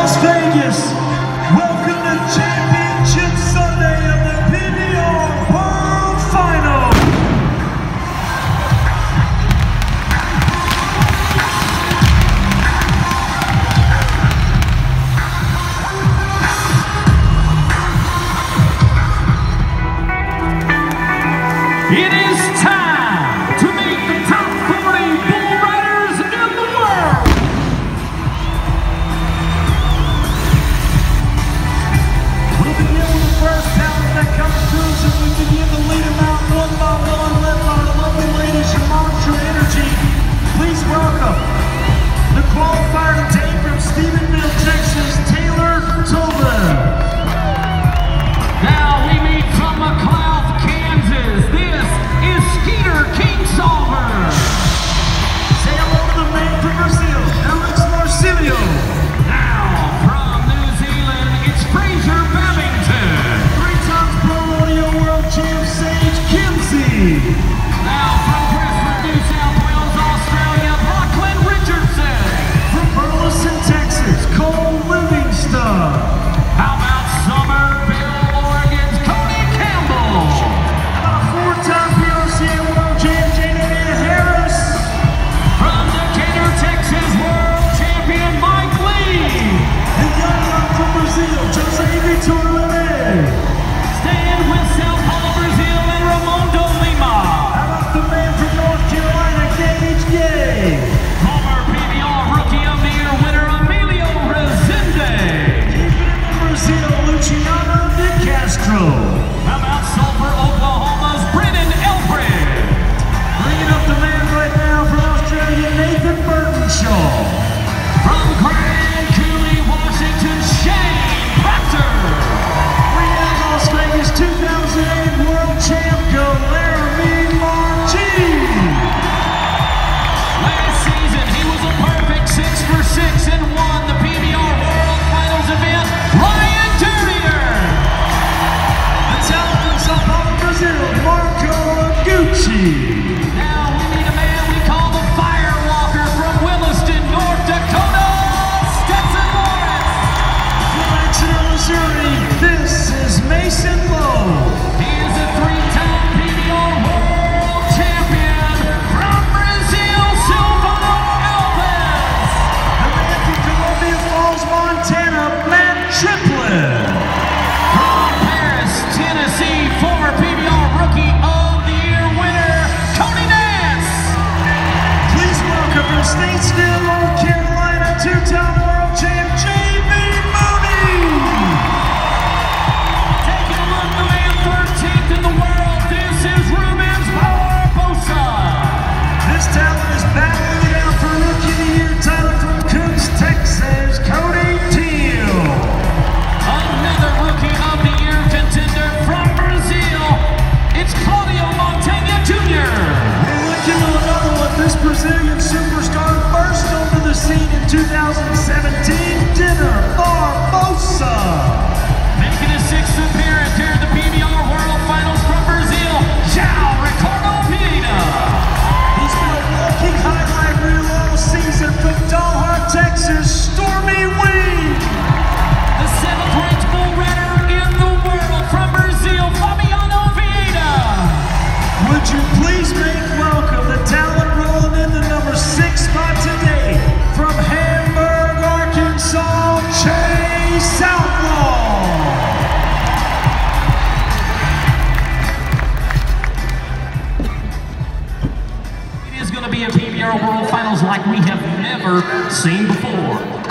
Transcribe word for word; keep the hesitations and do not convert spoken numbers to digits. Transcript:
Las Vegas, welcome to Championship Sunday of the P B R World Final. It is time to meet the top forty bull riders in the world. We'll begin with the first talent that comes through, so we begin to lead them out one by one, led by the lovely ladies from Monster Energy. Please welcome the qualifier today from Stephenville, Texas, Taylor Tobin. Now we meet from McLeod, Kansas. This is Skeeter Kingsolver. Say hello to the man from Brazil, Alex Marsilio. Now from New Zealand, it's Fraser Babington. Three times pro rodeo world champ, Sage Kimsey. Now from Brisbane, New South Wales, Australia, Lachlan Richardson. From Burleson, Texas, Cole Livingston. How about Somerville, Oregon's Cody Campbell? How about four-time P R C A world champ, Jada Harris? From Decatur, Texas, world champion Mike Lee. And young one from Brazil, Jose Vitor. Staying with Sao Paulo, Brazil, and Ramondo Lima. How about the man from North Carolina, Gage Gay? Former P B R Rookie of the Year winner, Emilio Resende. Keeping it from Brazil, Luciano De Castro. How about Sulphur, Oklahoma's Brennan Elfred? Bringing up the man right now from Australia, Nathan Burtonshaw. From Grand Coulee, Washington, Shane Proctor. Bringing out Las Vegas two thousand eight world champ, Laramie Marchi. Last season, he was a perfect six for six and won the P B R World Finals event, Ryan Durrier. The talent from Sao Paulo, Brazil, Marco Gucci. Now we need a man we call the Firewalker from Williston, North Dakota, Stetson Morris. From Exeter, Missouri, this is Mason Lowe. He is a three-time P B R World Champion from Brazil, Silvano Alves. The man from Columbia Falls, Montana, Matt Triplett. From Paris, Tennessee, former P B R Rookie of the Year winner, Tony Nance. Please welcome from Statesville, North Carolina, two-time world champ, J B Mooney. Taking a look, the man thirteenth in the world, this is Rubens Barbosa. This talent is battling it out for Rookie of the Year title from Cooks, Texas, Cody Teal. Another Rookie of the Year contender from Brazil, it's Claudio Montaña Junior We're looking at another one, this Brazilian superstar burst onto the scene in two thousand seventeen, Dinner Barbosa. Making his sixth appearance here at the P B R World Finals from Brazil, João Ricardo Pieda. He's been a walking highlight reel all season from Dalhart, Texas, Stormy Wing. The seventh-ranked bull rider in the world from Brazil, Fabiano Vieira. Would you please make welcome the talent rolling in the number six spot today from Hamburg, Arkansas, Chase Outlaw. It is going to be a P B R World Finals like we have never seen before.